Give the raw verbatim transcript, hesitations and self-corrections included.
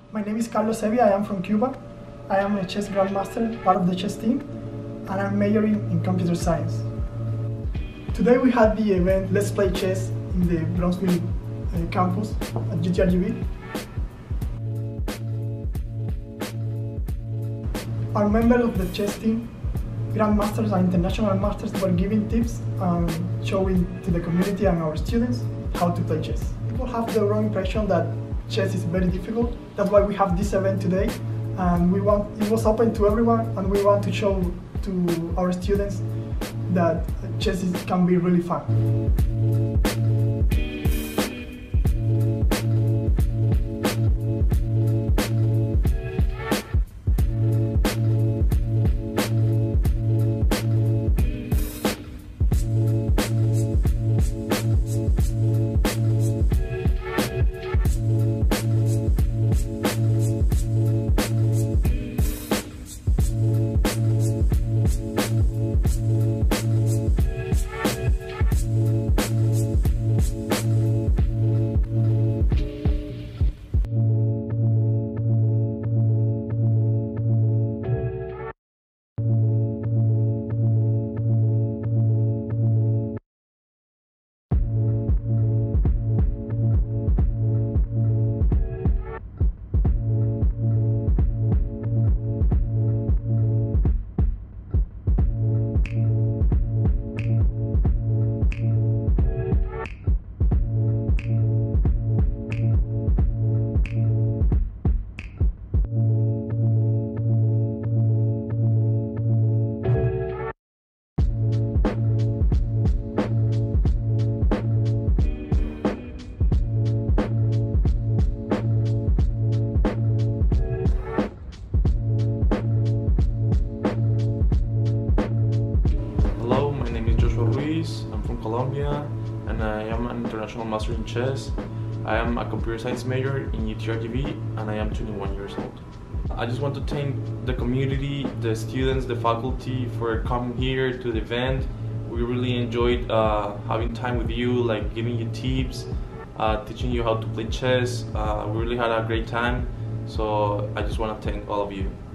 My name is Carlos Sevilla, I am from Cuba. I am a chess grandmaster, part of the chess team, and I'm majoring in computer science. Today we had the event Let's Play Chess in the Bronxville uh, campus at U T R G V. Our members of the chess team, grandmasters and international masters, were giving tips and showing to the community and our students how to play chess. People have the wrong impression that chess is very difficult. That's why we have this event today, and we want it was open to everyone, and we want to show to our students that chess is, can be really fun. I'm from Colombia, and I am an international master in chess. I am a computer science major in U T R G V, and I am twenty-one years old. I just want to thank the community, the students, the faculty for coming here to the event. We really enjoyed uh, having time with you, like giving you tips, uh, teaching you how to play chess. Uh, we really had a great time, so I just want to thank all of you.